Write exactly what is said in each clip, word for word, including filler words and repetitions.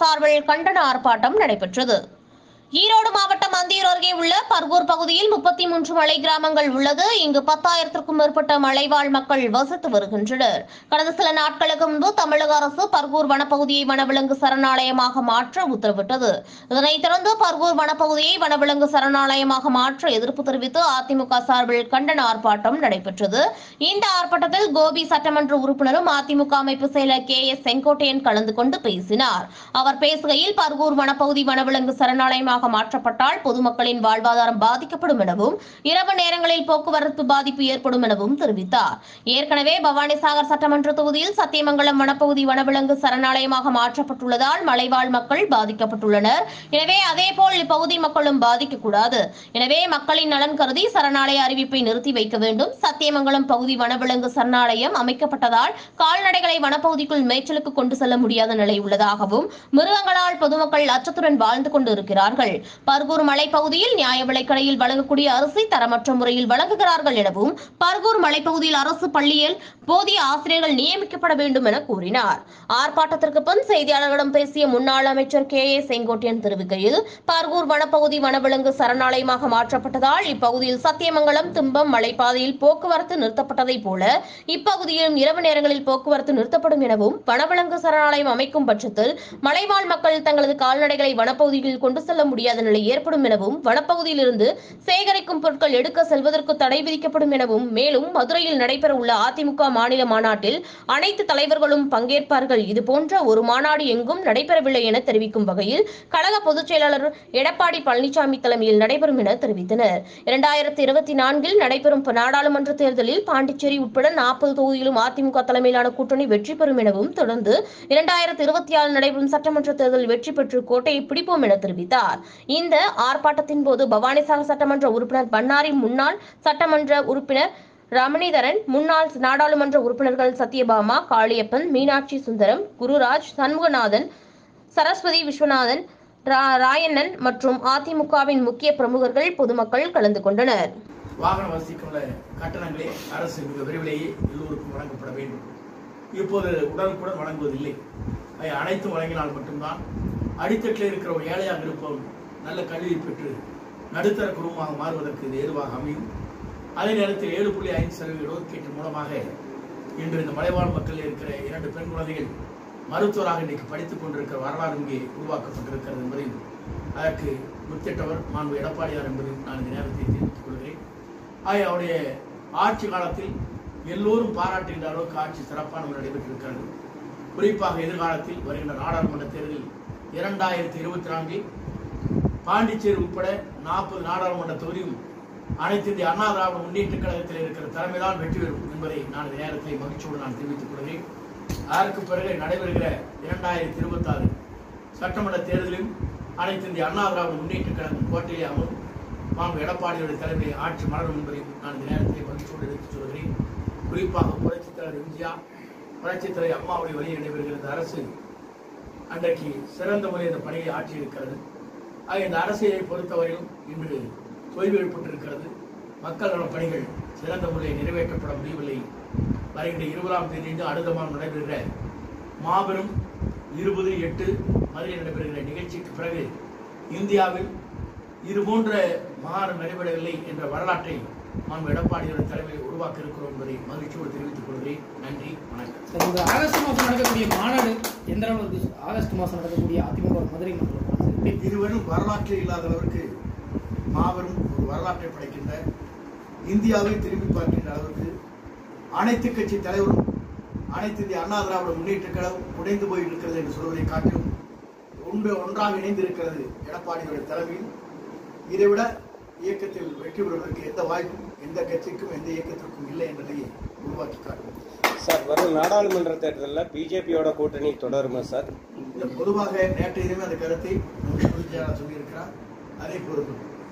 சார்பில் கண்டன ஆர்ப்பாட்டம் நடைபெற்றது. ஈரோடு மாவட்டம் அந்தியூர் அருகே உள்ள பர்கூர் பகுதியில் முப்பத்தி மூன்று மலை கிராமங்கள் உள்ளது. இங்கு பத்தாயிரத்திற்கும் மேற்பட்ட மலைவாழ் மக்கள் வசித்து வருகின்றனர். கடந்த சில நாட்களுக்கு முன்பு தமிழக அரசு பர்கூர் வனப்பகுதியை வனவிலங்கு சரணாலயமாக மாற்ற உத்தரவிட்டது. இதனைத் தொடர்ந்து பர்கூர் வனப்பகுதியை வனவிலங்கு சரணாலயமாக மாற்ற எதிர்ப்பு தெரிவித்து அதிமுக சார்பில் கண்டன ஆர்ப்பாட்டம் நடைபெற்றது. இந்த ஆர்ப்பாட்டத்தில் கோபி சட்டமன்ற உறுப்பினரும் அதிமுக அமைப்பு செயலர் கே எஸ் செங்கோட்டையன் கலந்து கொண்டு பேசினார். அவர் பேசுகையில் பர்கூர் வனப்பகுதி வனவிலங்கு சரணாலயமாக மாற்றப்பட்டால் பொதுமக்களின் வாழ்வாதாரம் பாதிக்கப்படும் எனவும் இரவு நேரங்களில் போக்குவரத்து பாதிப்பு ஏற்படும் எனவும் தெரிவித்தார். ஏற்கனவே பவானிசாகர் சட்டமன்ற தொகுதியில் சத்தியமங்கலம் வனப்பகுதி வனவிலங்கு சரணாலயமாக மாற்றப்பட்டுள்ளதால் மலைவாழ் மக்கள் பாதிக்கப்பட்டுள்ளனர். எனவே அதேபோல் இப்பகுதி மக்களும் பாதிக்கக்கூடாது. எனவே மக்களின் நலன் கருதி சரணாலய அறிவிப்பை நிறுத்தி வைக்க வேண்டும். சத்தியமங்கலம் பகுதி வனவிலங்கு சரணாலயம் அமைக்கப்பட்டதால் கால்நடைகளை வனப்பகுதிக்குள் மேய்ச்சலுக்கு கொண்டு செல்ல முடியாத நிலை உள்ளதாகவும் மிருகங்களால் பொதுமக்கள் அச்சத்துடன் வாழ்ந்து கொண்டு இருக்கிறார்கள். பர்கூர் மலைப்பகுதியில் நியாய விலைக்கடையில் வழங்கக்கூடிய அரிசி தரமற்ற முறையில் வழங்குகிறார்கள் எனவும் பர்கூர் மலைப்பகுதியில் அரசு பள்ளியில் போதிய ஆசிரியர்கள் நியமிக்கப்பட வேண்டும் என கூறினார். ஆர்ப்பாட்டத்திற்கு பின் செய்தியாளர்களிடம் பேசிய முன்னாள் அமைச்சர் கே ஏ செங்கோட்டையன் தெரிவிக்கையில் பர்கூர் வனப்பகுதி வனவிலங்கு சரணாலயமாக மாற்றப்பட்டதால் இப்பகுதியில் சத்தியமங்கலம் திம்பம் மலைப்பாதையில் போக்குவரத்து நிறுத்தப்பட்டதை போல இப்பகுதியிலும் இரவு நேரங்களில் போக்குவரத்து நிறுத்தப்படும் எனவும் வனவிலங்கு சரணாலயம் அமைக்கும் பட்சத்தில் மலைவாழ் மக்கள் தங்களது கால்நடைகளை வனப்பகுதியில் கொண்டு செல்ல முடியாத நிலை ஏற்படும் எனவும் வனப்பகுதியில் இருந்து சேகரிக்கும் பொருட்கள் எடுக்க செல்வதற்கு தடை விதிக்கப்படும் எனவும் மேலும் மதுரையில் நடைபெற உள்ள அதிமுக மாநில மாநாட்டில் அனைத்து தலைவர்களும் பங்கேற்பார்கள். இதுபோன்ற ஒரு மாநாடு எங்கும் நடைபெறவில்லை என தெரிவிக்கும் வகையில் கழக பொதுச் செயலாளர் எடப்பாடி பழனிசாமி தலைமையில் நடைபெறும் என தெரிவித்தனர். இரண்டாயிரத்தி இருபத்தி நான்கில் நடைபெறும் நாடாளுமன்ற தேர்தலில் பாண்டிச்சேரி உட்பட நாற்பது தொகுதியிலும் அதிமுக தலைமையிலான கூட்டணி வெற்றி பெறும் எனவும் தொடர்ந்து இரண்டாயிரத்தி இருபத்தி ஆறு நடைபெறும் சட்டமன்ற தேர்தலில் வெற்றி பெற்று கோட்டையை பிடிப்போம் என தெரிவித்தார். இந்த ஆர்ப்பாட்டத்தின் போது பவானிசாகர் சட்டமன்ற உறுப்பினர் பன்னாரி, முன்னாள் சட்டமன்ற உறுப்பினர் ரமணிதரன், முன்னாள் நாடாளுமன்ற உறுப்பினர்கள் சத்யபாமா, காளியப்பன், மீனாட்சி சுந்தரம், குருராஜ், சண்முகநாதன், சரஸ்வதி விஸ்வநாதன், ராயண்ணன் மற்றும் அதிமுகவின் முக்கிய பிரமுகர்கள் பொதுமக்கள் கலந்து கொண்டனர். வாகன வசதிக்குள்ள கட்டணங்களே அரசு மிக விரைவிலேயே எல்லோருக்கும் வழங்கப்பட வேண்டும். இப்போது உடனுக்குடன் வழங்குவதில்லை. அனைத்தும் வழங்கினால் மட்டும்தான் அடித்தட்டில் இருக்கிற ஒரு ஏழையாக இருப்பவன் நல்ல கல்வியை பெற்று நடுத்தர குடும்பமாக மாறுவதற்கு இது ஏதுவாக அமையும். அதே நேரத்தில் ஏழு புள்ளி ஐந்து சதவீத ஒதுக்கீட்டு மூலமாக இன்று இந்த மலைவாழ் மக்களில் இருக்கிற இரண்டு பெண் குழந்தைகள் மருத்துவராக இன்றைக்கு படித்துக் கொண்டிருக்கிற வரலாறு இங்கே உருவாக்கப்பட்டிருக்கிறது என்பதையும் அதற்கு முத்திட்டவர் மாண்பு எடப்பாடியார் என்பதையும் நான் இந்த நேரத்தை தெரிவித்துக் கொள்கிறேன். ஆகிய அவருடைய ஆட்சி காலத்தில் எல்லோரும் பாராட்டுகின்ற அளவுக்கு ஆட்சி சிறப்பான நடைபெற்றிருக்கிறது. குறிப்பாக எதிர்காலத்தில் வருகின்ற நாடாளுமன்ற தேர்தலில் இரண்டாயிரத்தி இருபத்தி நான்கில் பாண்டிச்சேரி உட்பட நாற்பது நாடாளுமன்ற தொகுதியும் அனைத்து இந்திய அண்ணா திராவிட முன்னேற்ற கழகத்தில் இருக்கிற தலைமைதான் வெற்றி பெறும் என்பதை நான் இந்த நேரத்தில் மகிழ்ச்சியோடு நான் தெரிவித்துக் கொள்கிறேன். அதற்கு பிறகு நடைபெறுகிற இரண்டாயிரத்தி இருபத்தி ஆறு சட்டமன்ற தேர்தலிலும் அனைத்து இந்திய அண்ணா திராவிட முன்னேற்ற கழகம் கோட்டையை அமரும் மாண்பு எடப்பாடியுடைய தலைமையை ஆட்சி மலரும் என்பதையும் நான் இந்த நேரத்தில் மகிழ்ச்சியோடு எடுத்துச் சொல்கிறேன். குறிப்பாக புரட்சித் தலைவர் எம்ஜிஆர், புரட்சித் தலைவர் அம்மாவுடைய வழியில் நடைபெறுகிற அரசு அன்றைக்கு சிறந்த முறையில் இந்த பணியை ஆட்சி இருக்கிறது. ஆக இந்த அரசியலை பொறுத்தவரையும் இன்று தொய்வு ஏற்பட்டிருக்கிறது. மக்கள் நல பணிகள் சிறந்த முறையில் நிறைவேற்றப்பட முடியவில்லை. வருகின்ற இருபதாம் தேதி அடுத்த மாதம் நடைபெறுகிற மாபெரும் இருபது எட்டு மதுரையில் நடைபெறுகிற நிகழ்ச்சிக்கு பிறகு இந்தியாவில் இதுபோன்ற மாநாடு நடைபெறவில்லை என்ற வரலாற்றை மாண்பு எடப்பாடியோட தலைமையை உருவாக்க இருக்கிறோம் என்பதை மகிழ்ச்சியோடு தெரிவித்துக் கொள்கிறேன். நன்றி, வணக்கம். ஆகஸ்ட் மாதம் நடக்கக்கூடிய மாநாடு எந்த அளவுக்கு ஆகஸ்ட் மாதம் நடக்கக்கூடிய அதிமுக மதுரை இதுவரை வரலாற்றில் இல்லாத அளவிற்கு மாபெரும் ஒரு வரலாற்றை படைக்கின்ற, இந்தியாவை திரும்பி பார்க்கின்ற அளவுக்கு அனைத்து கட்சி தலைவரும் அனைத்து இந்திய அண்ணா திராவிட முன்னேற்ற கழகம் உடைந்து போய் இருக்கிறது என்று சொல்வதை காட்டிலும் ஒன்று ஒன்றாக இணைந்து இருக்கிறது எடப்பாடியுடைய தலைமையில். இதைவிட இயக்கத்தில் வெற்றி பெறுவதற்கு எந்த வாய்ப்பும் எந்த கட்சிக்கும் எந்த இயக்கத்திற்கும் இல்லை என்பதை உருவாக்கி காட்டும். சார், வரும் நாடாளுமன்ற தேர்தலில் பிஜேபியோட கூட்டணி தொடருமா சார்? பொதுவாக நேற்று இதுவே அந்த கருத்தை சொல்லியிருக்கிறார். அதை பொறுப்பு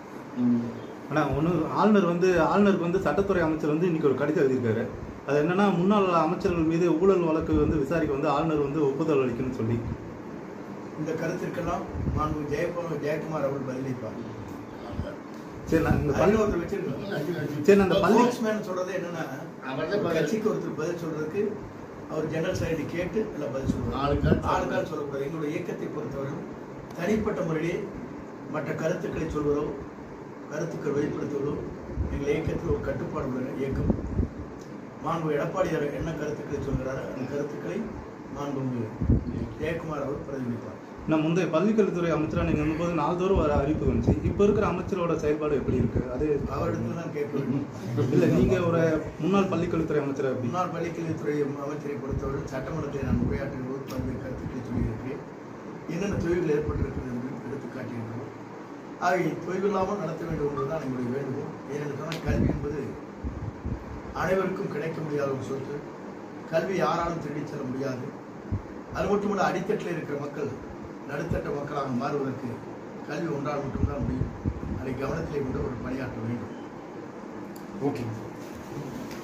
ஆனா ஒன்று ஆளுநர் வந்து ஆளுநருக்கு வந்து சட்டத்துறை அமைச்சர் வந்து இன்னைக்கு ஒரு கடிதம் எழுதியிருக்காரு. அது என்னன்னா, முன்னாள் அமைச்சர்கள் மீது ஊழல் வழக்கு வந்து விசாரிக்க வந்து ஆளுநர் வந்து ஒப்புதல் அளிக்கணும்னு சொல்லி இந்த கருத்திற்கெல்லாம் மாண்பு ஜெயக்குமார் ஜெயக்குமார் அவர்கள் பதிலளிப்பார். சரி, நான் இந்த பள்ளி ஒருத்தர் வச்சிருக்கேன். சரி, அந்த பள்ளி சொல்றது என்னன்னா, கட்சிக்கு ஒருத்தர் பதில் சொல்றதுக்கு அவர் ஜெனரல் செக்ரட்டரி கேட்டு எல்லாம் பதில் சொல்லுவார். ஆளுக்கால் ஆளுக்கால் சொல்லக்கூடாது. எங்களுடைய இயக்கத்தை பொறுத்தவரை தனிப்பட்ட முறையிலே மற்ற கருத்துக்களை சொல்வதோ கருத்துக்கள் வெளிப்படுத்துவதோ எங்கள் இயக்கத்தில் ஒரு கட்டுப்பாடு உள்ள இயக்கம். மாண்பு எடப்பாடியார் என்ன கருத்துக்களை சொல்கிறாரோ அந்த கருத்துக்களை மாண்பு ஜெயக்குமார் அவர் பிரதிபலிப்பார். நான் முந்தைய பள்ளிக்கல்வித்துறை அமைச்சராக நீங்கள் வந்தபோது நாள்தோறும் வர அறிவிப்பு வந்துச்சு. இப்போ இருக்கிற அமைச்சரோட செயல்பாடு எப்படி இருக்கு? அது அவரிடத்துல தான் கேட்க வேண்டும். இல்லை, நீங்கள் ஒரு முன்னாள் பள்ளிக்கல்வித்துறை அமைச்சர். முன்னாள் பள்ளிக்கல்வித்துறை அமைச்சரை பொறுத்தவரை சட்டமன்றத்தில் நான் உரையாற்றும் போது பல்வேறு கருத்துக்களை சொல்லியிருக்கிறேன். என்னென்ன தொய்வுகள் ஏற்பட்டிருக்கிறது என்று எடுத்து காட்டியிருக்கிறோம். ஆகிய தொய்வில்லாமல் நடத்த வேண்டும் என்பதுதான் எங்களுடைய வேண்டுகோள். ஏனென்று சொன்னால் கல்வி என்பது அனைவருக்கும் கிடைக்க முடியாத ஒரு சொத்து. கல்வி யாராலும் திருடிச் செல்ல முடியாது. அது மட்டுமல்ல, அடித்தட்டில் இருக்கிற மக்கள் நடுத்தட்ட மக்களாக மாறுவதற்கு கல்வி ஒன்றால் மட்டும்தான் முடியும். அதை கவனத்திலே கொண்டு ஒரு பணியாற்ற வேண்டும். ஓகே.